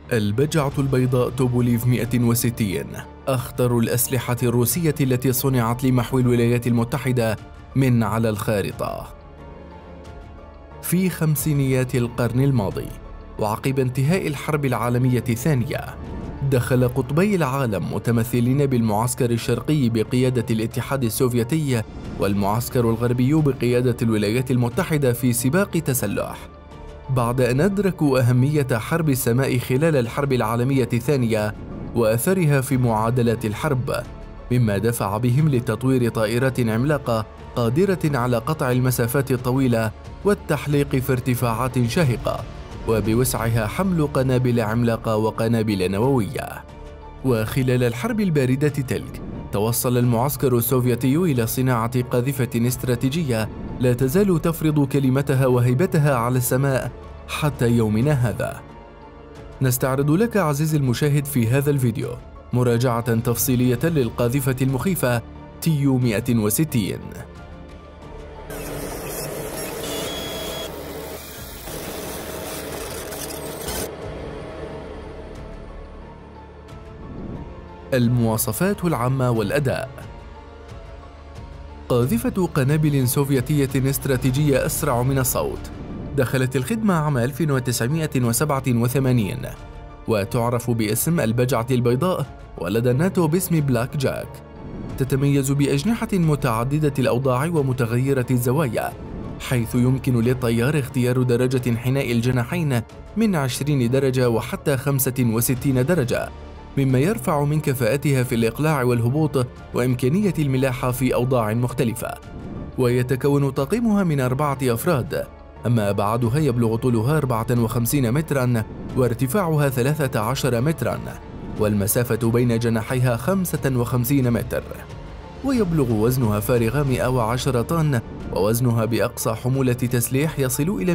البجعة البيضاء توبوليف 160 أخطر الأسلحة الروسية التي صنعت لمحو الولايات المتحدة من على الخارطة. في خمسينيات القرن الماضي وعقب انتهاء الحرب العالمية الثانية، دخل قطبي العالم متمثلين بالمعسكر الشرقي بقيادة الاتحاد السوفيتي والمعسكر الغربي بقيادة الولايات المتحدة في سباق تسلح، بعد أن أدركوا أهمية حرب السماء خلال الحرب العالمية الثانية وأثرها في معادلات الحرب، مما دفع بهم لتطوير طائرات عملاقة قادرة على قطع المسافات الطويلة والتحليق في ارتفاعات شاهقة، وبوسعها حمل قنابل عملاقة وقنابل نووية. وخلال الحرب الباردة تلك، توصل المعسكر السوفيتي إلى صناعة قاذفة استراتيجية لا تزال تفرض كلمتها وهيبتها على السماء حتى يومنا هذا. نستعرض لك عزيزي المشاهد في هذا الفيديو مراجعة تفصيلية للقاذفة المخيفة تيو 160. المواصفات العامة والأداء. قاذفة قنابل سوفيتية استراتيجية أسرع من الصوت، دخلت الخدمة عام 1987 وتعرف باسم البجعة البيضاء، ولدى الناتو باسم بلاك جاك. تتميز بأجنحة متعددة الأوضاع ومتغيرة الزوايا، حيث يمكن للطيار اختيار درجة انحناء الجناحين من 20 درجة وحتى 65 درجة، مما يرفع من كفاءتها في الإقلاع والهبوط وإمكانية الملاحة في أوضاع مختلفة. ويتكون طاقمها من 4 أفراد، أما أبعادها يبلغ طولها 54 متراً وارتفاعها 13 متراً، والمسافة بين جناحيها 55 متر، ويبلغ وزنها فارغ 110 طن، ووزنها بأقصى حمولة تسليح يصل إلى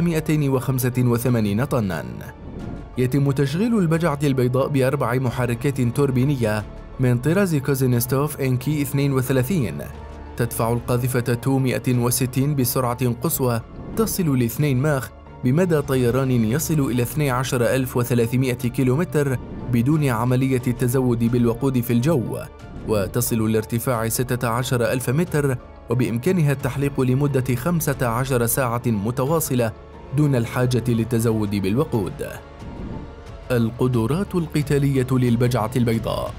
285 طناً. يتم تشغيل البجعة البيضاء ب4 محركات توربينية من طراز كوزينستوف إنكي 32. تدفع القاذفة تو 160 بسرعة قصوى تصل ل 2 ماخ بمدى طيران يصل إلى 12300 كيلومتر بدون عملية التزود بالوقود في الجو، وتصل لارتفاع 16000 متر، وبإمكانها التحليق لمدة 15 ساعة متواصلة دون الحاجة للتزود بالوقود. القدرات القتالية للبجعة البيضاء.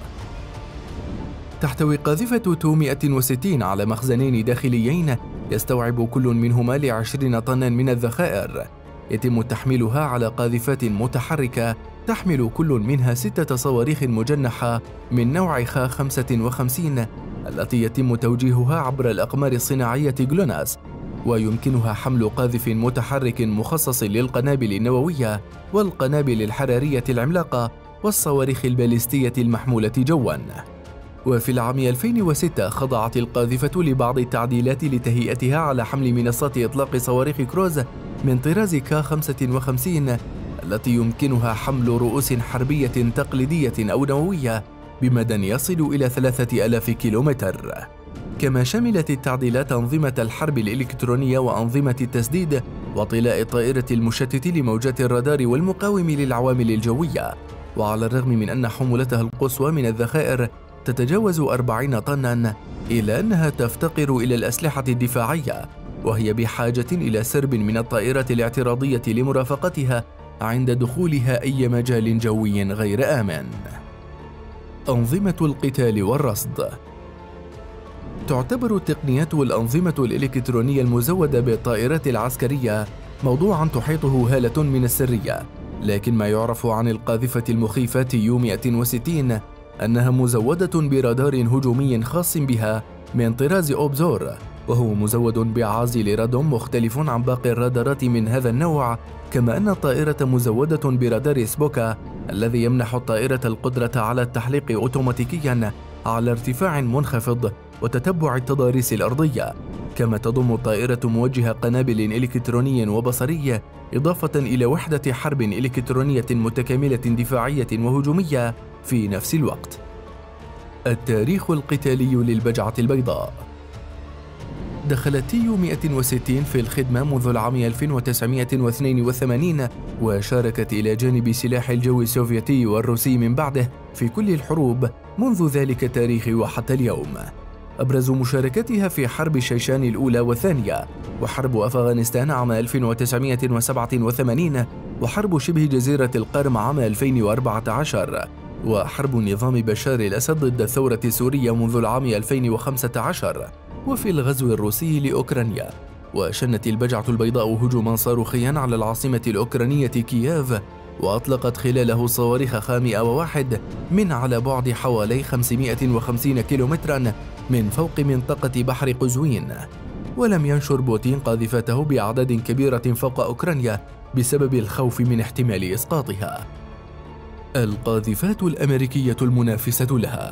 تحتوي قاذفة تو 160 على مخزنين داخليين يستوعب كل منهما ل20 طنا من الذخائر. يتم تحميلها على قاذفات متحركة تحمل كل منها 6 صواريخ مجنحة من نوع خا 55 التي يتم توجيهها عبر الأقمار الصناعية جلوناس، ويمكنها حمل قاذف متحرك مخصص للقنابل النووية والقنابل الحرارية العملاقة والصواريخ الباليستية المحمولة جواً. وفي العام 2006 خضعت القاذفة لبعض التعديلات لتهيئتها على حمل منصات إطلاق صواريخ كروز من طراز كا 55 التي يمكنها حمل رؤوس حربية تقليدية أو نووية بمدى يصل إلى 3000 كيلومتر. كما شملت التعديلات أنظمة الحرب الإلكترونية وأنظمة التسديد وطلاء الطائرة المشتت لموجات الرادار والمقاوم للعوامل الجوية. وعلى الرغم من أن حمولتها القصوى من الذخائر تتجاوز 40 طناً، إلا أنها تفتقر إلى الأسلحة الدفاعية، وهي بحاجة إلى سرب من الطائرات الاعتراضية لمرافقتها عند دخولها أي مجال جوي غير آمن. أنظمة القتال والرصد. تعتبر التقنيات والأنظمة الإلكترونية المزودة بالطائرات العسكرية موضوعاً تحيطه هالة من السرية، لكن ما يعرف عن القاذفة المخيفة تيو 160 أنها مزودة برادار هجومي خاص بها من طراز أوبزور، وهو مزود بعازل رادوم مختلف عن باقي الرادارات من هذا النوع، كما أن الطائرة مزودة برادار سبوكا الذي يمنح الطائرة القدرة على التحليق أوتوماتيكياً على ارتفاع منخفض وتتبع التضاريس الأرضية. كما تضم الطائرة موجه قنابل إلكتروني وبصري، إضافة إلى وحدة حرب إلكترونية متكاملة دفاعية وهجومية في نفس الوقت. التاريخ القتالي للبجعة البيضاء. دخلت تيو 160 في الخدمة منذ العام 1982 وشاركت إلى جانب سلاح الجو السوفيتي والروسي من بعده في كل الحروب منذ ذلك التاريخ وحتى اليوم. أبرز مشاركتها في حرب الشيشان الأولى والثانية، وحرب أفغانستان عام 1987، وحرب شبه جزيرة القرم عام 2014، وحرب نظام بشار الأسد ضد الثورة السورية منذ العام 2015، وفي الغزو الروسي لأوكرانيا. وشنت البجعة البيضاء هجوما صاروخيا على العاصمة الأوكرانية كييف، وأطلقت خلاله صواريخ خامئة وواحد من على بعد حوالي 550 كيلومترا من فوق منطقة بحر قزوين. ولم ينشر بوتين قاذفته بأعداد كبيرة فوق أوكرانيا بسبب الخوف من احتمال إسقاطها. القاذفات الأمريكية المنافسة لها.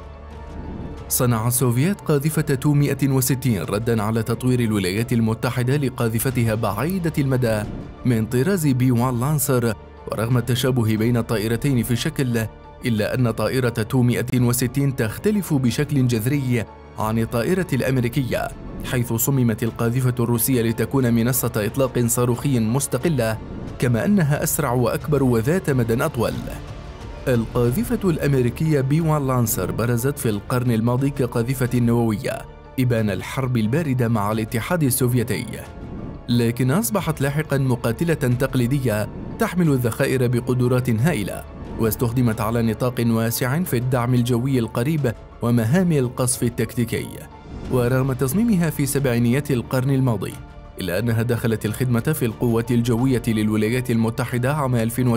صنع السوفيات قاذفة تو 160 رداً على تطوير الولايات المتحدة لقاذفتها بعيدة المدى من طراز B-1 لانسر. ورغم التشابه بين الطائرتين في الشكل، إلا أن طائرة تو 160 تختلف بشكل جذري عن الطائرة الأمريكية، حيث صممت القاذفة الروسية لتكون منصة إطلاق صاروخي مستقلة، كما أنها أسرع وأكبر وذات مدى أطول. القاذفة الأمريكية B-1 لانسر برزت في القرن الماضي كقاذفة نووية إبان الحرب الباردة مع الاتحاد السوفيتي، لكن أصبحت لاحقاً مقاتلة تقليدية تحمل الذخائر بقدرات هائلة، واستخدمت على نطاق واسع في الدعم الجوي القريب ومهام القصف التكتيكي. ورغم تصميمها في سبعينيات القرن الماضي، إلا أنها دخلت الخدمة في القوات الجوية للولايات المتحدة عام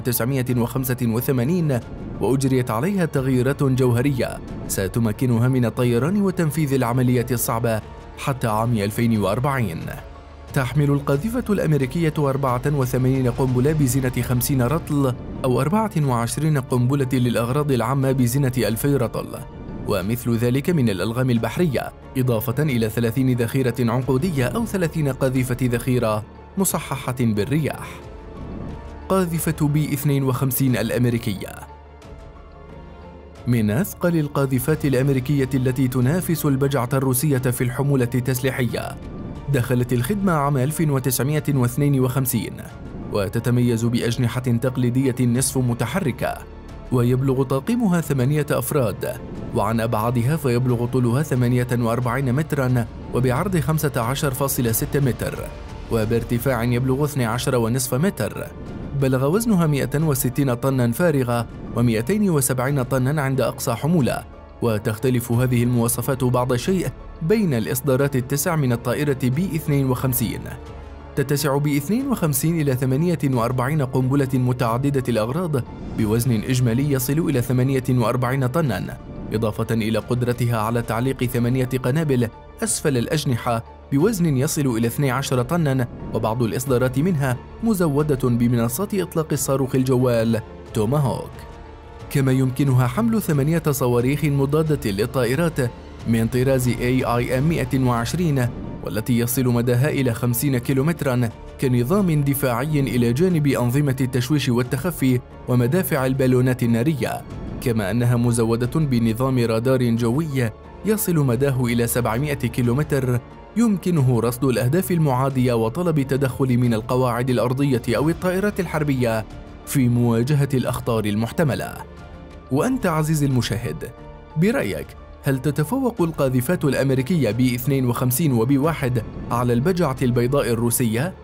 1985، وأجريت عليها تغييرات جوهرية ستمكنها من الطيران وتنفيذ العمليات الصعبة حتى عام 2040. تحمل القاذفة الأمريكية 84 قنبلة بزنة 50 رطل أو 24 قنبلة للأغراض العامة بزنة 2000 رطل، ومثل ذلك من الألغام البحرية، إضافة إلى 30 ذخيرة عنقودية أو 30 قاذفة ذخيرة مصححة بالرياح. قاذفة B-52 الأمريكية. من أثقل القاذفات الأمريكية التي تنافس البجعة الروسية في الحمولة التسليحية، دخلت الخدمة عام 1952، وتتميز بأجنحة تقليدية نصف متحركة، ويبلغ طاقمها 8 أفراد، وعن أبعادها فيبلغ طولها 48 متراً وبعرض 15.6 متر، وبارتفاع يبلغ 12.5 متر. بلغ وزنها 160 طناً فارغة و270 طناً عند أقصى حمولة. وتختلف هذه المواصفات بعض الشيء بين الإصدارات التسع من الطائرة B-52. تتسع B-52 إلى 48 قنبلة متعددة الأغراض بوزن إجمالي يصل إلى 48 طناً، إضافة إلى قدرتها على تعليق 8 قنابل أسفل الأجنحة بوزن يصل إلى 12 طناً، وبعض الإصدارات منها مزودة بمنصات إطلاق الصاروخ الجوال توماهوك. كما يمكنها حمل 8 صواريخ مضادة للطائرات من طراز AIM-120، والتي يصل مداها إلى 50 كيلومتراً، كنظام دفاعي إلى جانب أنظمة التشويش والتخفي ومدافع البالونات النارية، كما أنها مزودة بنظام رادار جوي يصل مداه إلى 700 كيلومتر، يمكنه رصد الأهداف المعادية وطلب التدخل من القواعد الأرضية أو الطائرات الحربية في مواجهة الأخطار المحتملة. وأنت عزيزي المشاهد، برأيك هل تتفوق القاذفات الأمريكية B-52 و B-1 على البجعة البيضاء الروسية؟